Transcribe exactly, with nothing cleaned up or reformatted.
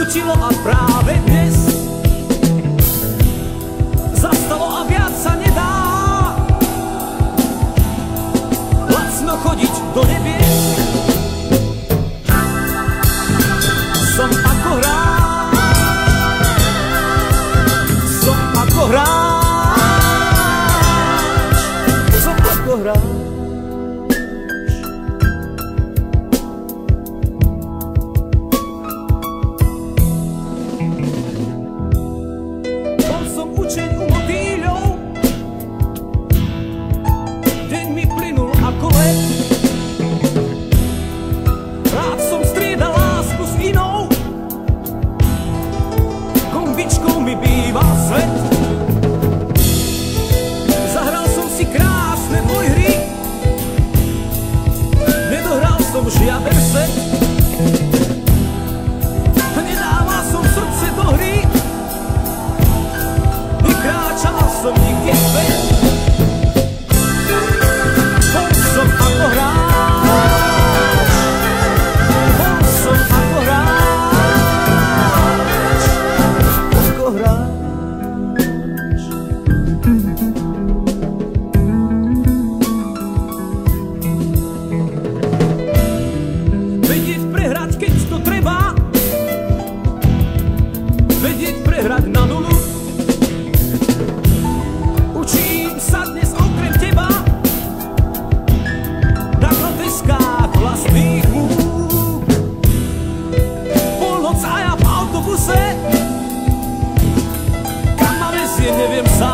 skončilo a práve dnes zastalo a viac sa nedá lacno chodiť do nebies. Som ako hráč, som ako hráč, som ako hráč. Učeň u motýľov, deň mi plynul ako let. Rád som striedal lásku s inou, kombičkou mi býva svet. Zahral som si krásne dvojhry, nedohral som žiaden set. Nedával som srdce do hry, kráčal som nikde späť. Bol som ako hráč, bol som ako hráč, ako hráč. Vedieť prehrať, keď to treba, vedieť prehrať na nulu. Učím sa dnes okrem teba na groteskách vlastných múk. Polnoc a ja v autobuse, kam ma vezie, neviem sám.